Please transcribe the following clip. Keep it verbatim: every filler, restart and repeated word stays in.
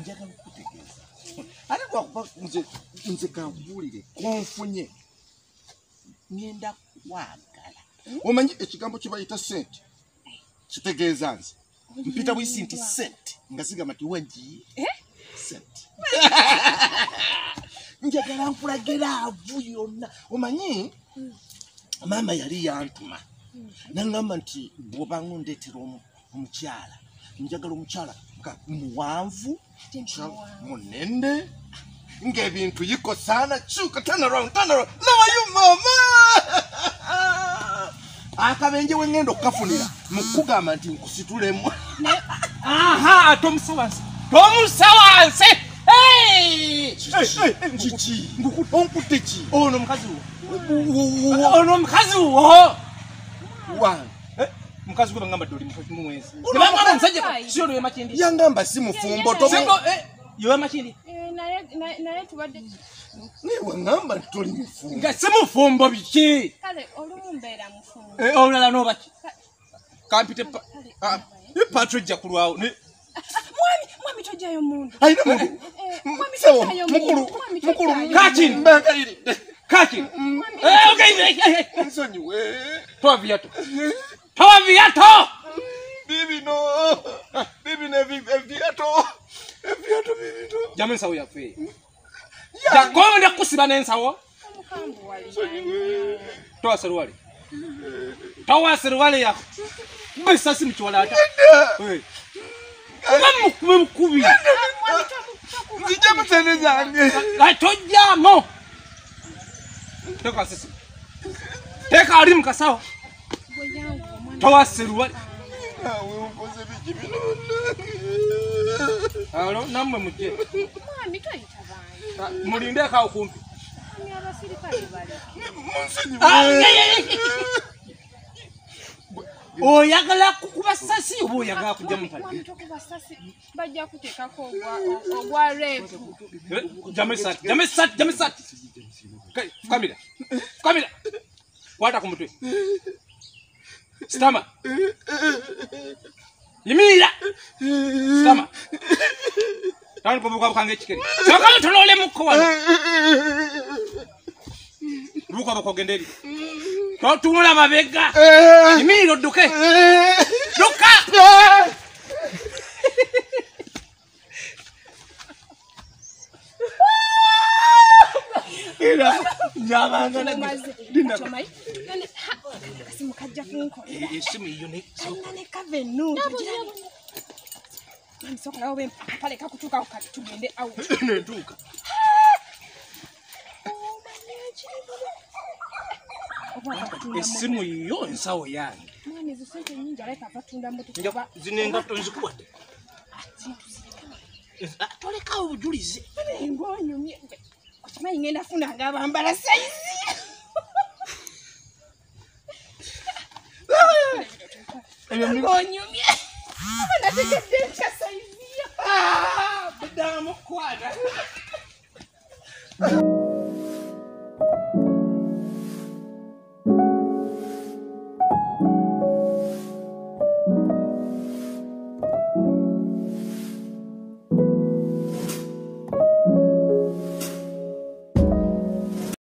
njagala okutegeeza ate lwakuba nze nze kankubuulire konfunye ngenda kwagala omanyi ekigambo kye bayita sente kitegeeza nze mpita bwisi nti sente nga sigamba nti wagiye sente njagala nkulagira avu yonna omanyi maama yali yantuma nangamba nti bw'obanga ondeetera omukyala njagala omukyala nga muwanvu munene ng'ebintu yikosana kyuka turn around turn around how are you mama akabenje wengendo kafunira mukugamba nti nkusitulemu aha tomusawanse tomusawanse hey chichi ngukutonkutte chi ono mukazi wo ono mukazi wo wa mukazi gwe ngamba doli mu mwezi ngamba nsajja sio no yamachindi yangamba si mufumbo to siko eh yo yamachindi eh naye naye tubadde ni wangamba toli mufumbo nga si mufumbo biki kale olumumbera mufumbo eh olala no baki kampite ah patrija kulwao ne mwami mwami tojayo mundu aina mundu mwami tojayo mukuru mukuru kachini mbangalire kachini eh okay nsonyiwe toa viatu toa viatu bibi no bibi ne viatu viatu bibi to jamen sawo ya fe ya ko nda kusiba nensawo mukambu wali toa serwali toa serwali yako bisa si mchwala hata eh Kamu kubi kubi. Nijama tene zange. La tojamo. Teka sisi. Teka alim kasawa. Toa seruwali. Awe upoze biki binona. Alo namwe muje. Mwami toyitabanye. Mulinde ka okumpi. Ni abasirikale bali. Monsenyi. Oyagala kukuba sasi obo oyagala kujja mutali. Mwami tokuba sasi bajja kutekako ogwa ogwa rape. Jamesat, jamesat, jamesat. Kai, kamera. Kamera. Wata kumutwe. Stama. Yimira. Stama. Tano kubuka bukange chikeri. Saka tonole mukwana. Buka buko genderi. Totumula mabega. Yimira duke. Duka. Ira nyamanga na dinda chomai yani kasimu kajja kunko esimu iyo ne ne kave nu jirani mami soko lawo be pale kakutuka ukatugende au ne tuka esimu iyo nsawo yange mami zisente nyingi aleka afatunda mbuto njaba zinenga tonzikuwate atoleka obujulize ngonyumye kuchimai ngenda funa ngabambala saizi ngonyumye nataka denta saizi ah badamu kwada